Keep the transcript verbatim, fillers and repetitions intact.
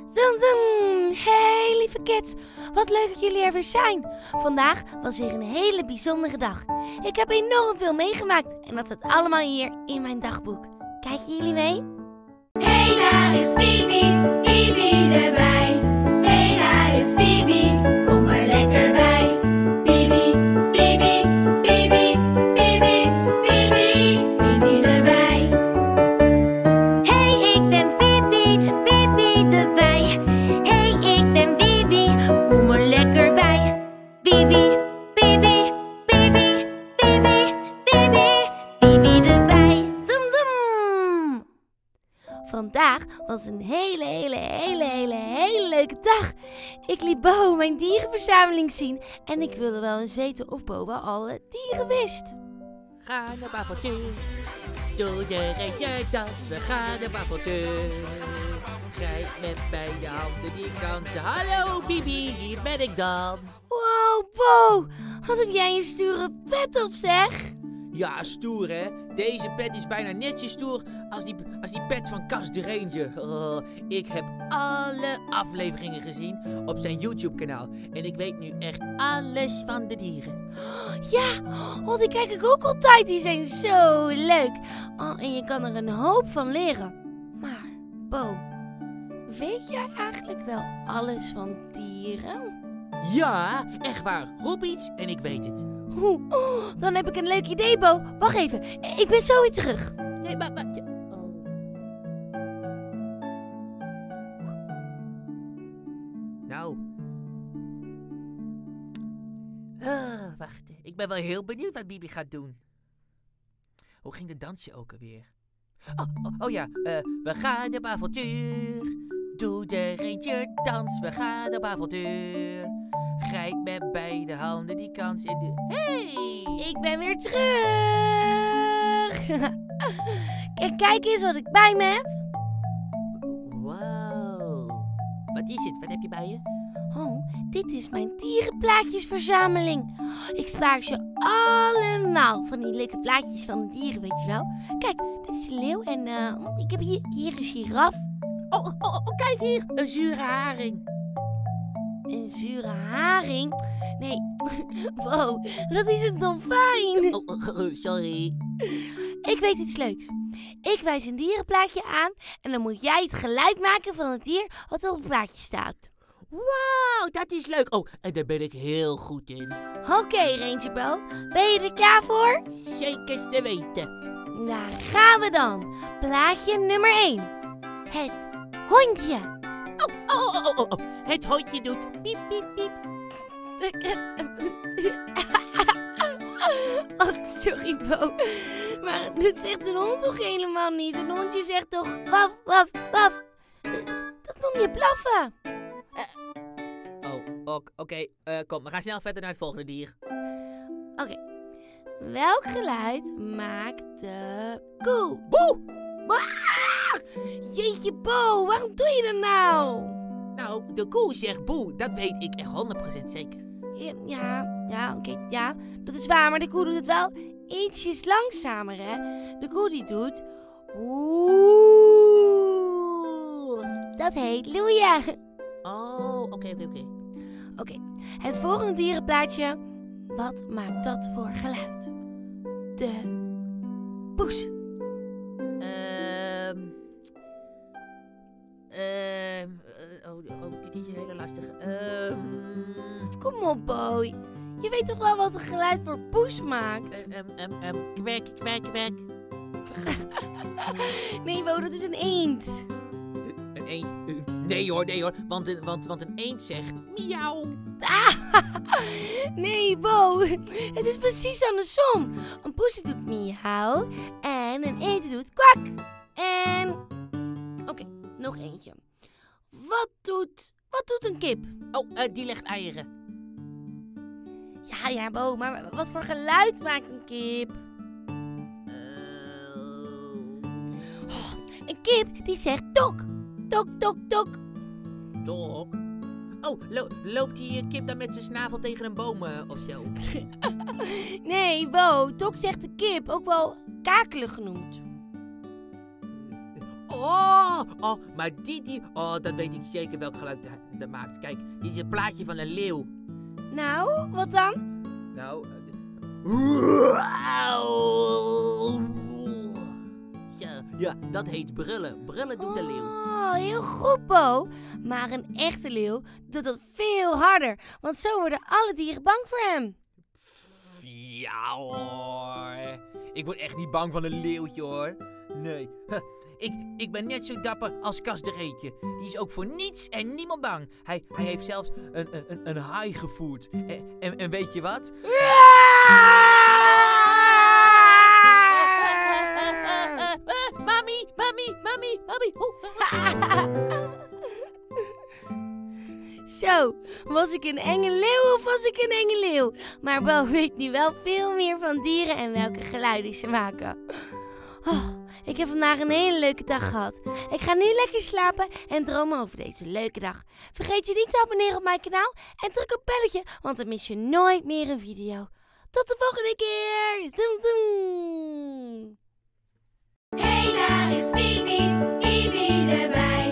Zoom, zoom. Hey lieve kids, wat leuk dat jullie er weer zijn. Vandaag was weer een hele bijzondere dag. Ik heb enorm veel meegemaakt en dat staat allemaal hier in mijn dagboek. Kijken jullie mee? Hey, daar is Bibi, Bibi erbij. Hey, daar is Bibi, kom maar lekker bij. Bibi, Bibi, Bibi, Bibi, Bibi, Bibi erbij. Hey, ik ben Bibi, Bibi erbij. Hey, ik ben Bibi, kom er lekker bij. Bibi, Bibi, Bibi, Bibi, Bibi, Bibi erbij. Zoom, zoom. Vandaag was een hele, hele, hele, hele, hele leuke dag. Ik liet Bo mijn dierenverzameling zien en ik wilde wel eens weten of Bo wel alle dieren wist. Ga naar Baveltje, doe je reetje dans, we gaan naar Baveltje. Grijp met beide handen die kansen. Hallo Bibi, hier ben ik dan. Wow, Bo, wat heb jij een stoere pet op, zeg. Ja, stoer hè. Deze pet is bijna net zo stoer als die, als die pet van Cas de Ranger. Oh, ik heb alle afleveringen gezien op zijn YouTube kanaal. En ik weet nu echt alles van de dieren. Ja, oh, die kijk ik ook altijd. Die zijn zo leuk. Oh, en je kan er een hoop van leren. Maar, Bo, weet jij eigenlijk wel alles van dieren? Ja, echt waar. Roep iets en ik weet het. Oeh, oh, dan heb ik een leuk idee, Bo. Wacht even, ik ben zo weer terug. Nee, maar... maar oh. Nou. Ah, wacht. Ik ben wel heel benieuwd wat Bibi gaat doen. Hoe ging de dansje ook alweer? Oh, oh, oh ja, uh, we gaan op avontuur. Doe de ranger dans, we gaan op avontuur. Grijp met beide handen die kans in de... Hey! Ik ben weer terug. Kijk, kijk eens wat ik bij me heb. Wow. Wat is het? Wat heb je bij je? Oh, dit is mijn dierenplaatjesverzameling. Ik spaar ze allemaal van die leuke plaatjes van de dieren, weet je wel. Kijk, dit is een leeuw en uh, ik heb hier, hier een giraf. Oh, oh, oh, oh, kijk hier. Een zure haring. Een zure haring? Nee, wow, dat is een dolfijn. Oh, oh, sorry. Ik weet iets leuks. Ik wijs een dierenplaatje aan en dan moet jij het geluid maken van het dier wat er op het plaatje staat. Wauw, dat is leuk. Oh, en daar ben ik heel goed in. Oké, okay, Ranger Bo, ben je er klaar voor? Zeker te weten. Daar gaan we dan. Plaatje nummer één. Het hondje. Oh, oh, oh, oh, oh. Het hondje doet piep, piep, piep. Oh, sorry Bo. Maar dat zegt een hond toch helemaal niet? Een hondje zegt toch waf, waf, waf. Dat noem je blaffen. Oh, oké. Okay. Uh, kom, we gaan snel verder naar het volgende dier. Oké. Okay. Welk geluid maakt de koe? Boe! Ah! Jeetje Bo, waarom doe je dat nou? Nou, de koe zegt boe. Dat weet ik echt honderd procent zeker. Ja, ja, ja oké, okay, ja. Dat is waar, maar de koe doet het wel ietsjes langzamer, hè. De koe die doet... Oeh. Dat heet loeien. Oh, oké, okay, oké, okay, oké. Okay. Oké, okay. Het volgende dierenplaatje. Wat maakt dat voor geluid? De poes. Ehm... Ehm... Uh, oh, oh, dit is een hele lastige. Ehm... Kom op, Boy. Je weet toch wel wat een geluid voor poes maakt? Ehm, ehm, ehm, kwek, kwek, kwek. Nee, Bo, dat is een eend. Een eend? Nee hoor, nee hoor. Want een, want, want een eend zegt miauw. Ah, nee, Bo. Het is precies andersom. Een poes doet miauw en een eend doet kwak. En... Oké, okay, nog eentje. Wat doet... Wat doet een kip? Oh, uh, die legt eieren. Ja, ja, Bo, maar wat voor geluid maakt een kip? Uh... Oh, een kip die zegt tok. Tok, tok, tok. Tok? Oh, lo loopt die kip dan met zijn snavel tegen een boom uh, of zo? Nee, Bo, tok zegt de kip, ook wel kakelen genoemd. Oh, oh, maar die, die, oh, dat weet ik zeker welk geluid hij- dat maakt. Kijk, dit is een plaatje van een leeuw. Nou, wat dan? Nou, eh, ja, ja, dat heet brullen. Brullen doet de leeuw. Oh, heel goed, Bo. Maar een echte leeuw doet dat veel harder. Want zo worden alle dieren bang voor hem. Ja hoor. Ik word echt niet bang van een leeuwtje hoor. Nee. Huh. Ik, ik ben net zo dapper als Kas de Reetje. Die is ook voor niets en niemand bang. Hij, hij heeft zelfs een, een, een, een haai gevoerd. En, en, en weet je wat? Mami, mami, mami, mami. Zo, was ik een enge leeuw of was ik een enge leeuw? Maar Bo weet nu wel veel meer van dieren en welke geluiden ze maken. Oh, ik heb vandaag een hele leuke dag gehad. Ik ga nu lekker slapen en dromen over deze leuke dag. Vergeet je niet te abonneren op mijn kanaal en druk op belletje, want dan mis je nooit meer een video. Tot de volgende keer! Doem doem! Hey, daar is Bibi, Bibi erbij.